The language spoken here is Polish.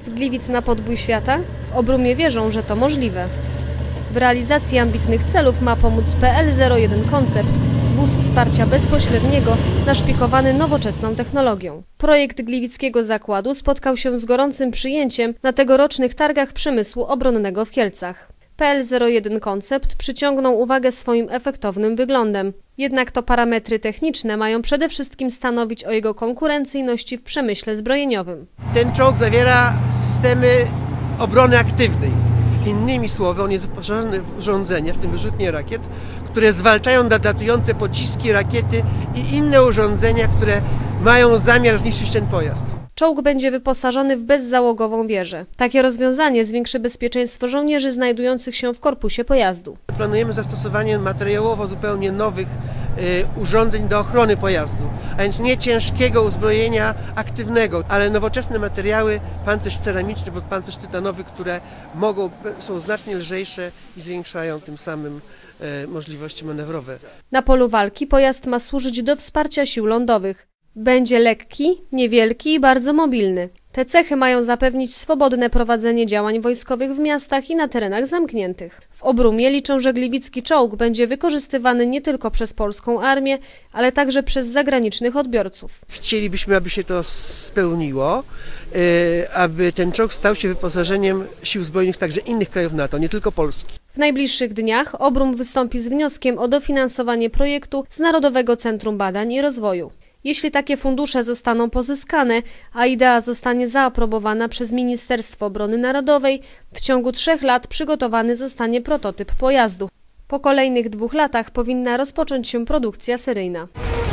Z Gliwic na podbój świata? W Obrumie wierzą, że to możliwe. W realizacji ambitnych celów ma pomóc PL01 Koncept, wóz wsparcia bezpośredniego naszpikowany nowoczesną technologią. Projekt gliwickiego zakładu spotkał się z gorącym przyjęciem na tegorocznych targach przemysłu obronnego w Kielcach. PL01 Koncept przyciągnął uwagę swoim efektownym wyglądem. Jednak to parametry techniczne mają przede wszystkim stanowić o jego konkurencyjności w przemyśle zbrojeniowym. Ten czołg zawiera systemy obrony aktywnej. Innymi słowy, on jest wyposażony w urządzenia, w tym wyrzutnie rakiet, które zwalczają nadlatujące pociski, rakiety i inne urządzenia, które mają zamiar zniszczyć ten pojazd. Czołg będzie wyposażony w bezzałogową wieżę. Takie rozwiązanie zwiększy bezpieczeństwo żołnierzy znajdujących się w korpusie pojazdu. Planujemy zastosowanie materiałowo zupełnie nowych urządzeń do ochrony pojazdu, a więc nie ciężkiego uzbrojenia aktywnego, ale nowoczesne materiały, pancerz ceramiczny bądź pancerz tytanowy, które są znacznie lżejsze i zwiększają tym samym możliwości manewrowe. Na polu walki pojazd ma służyć do wsparcia sił lądowych. Będzie lekki, niewielki i bardzo mobilny. Te cechy mają zapewnić swobodne prowadzenie działań wojskowych w miastach i na terenach zamkniętych. W Obrumie liczą, że gliwicki czołg będzie wykorzystywany nie tylko przez polską armię, ale także przez zagranicznych odbiorców. Chcielibyśmy, aby się to spełniło, aby ten czołg stał się wyposażeniem sił zbrojnych także innych krajów NATO, nie tylko Polski. W najbliższych dniach Obrum wystąpi z wnioskiem o dofinansowanie projektu z Narodowego Centrum Badań i Rozwoju. Jeśli takie fundusze zostaną pozyskane, a idea zostanie zaaprobowana przez Ministerstwo Obrony Narodowej, w ciągu 3 lat przygotowany zostanie prototyp pojazdu. Po kolejnych 2 latach powinna rozpocząć się produkcja seryjna.